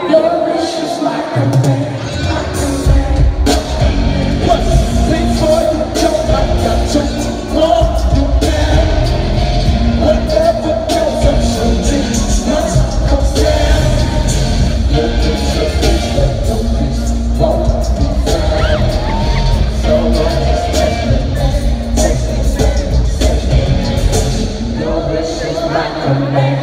Your wish is my command. Before you jump, I got to walk you down. Whatever goes up, something must come down. Look at your face, but don't please won't be found. So long as take me. Your wish is my command.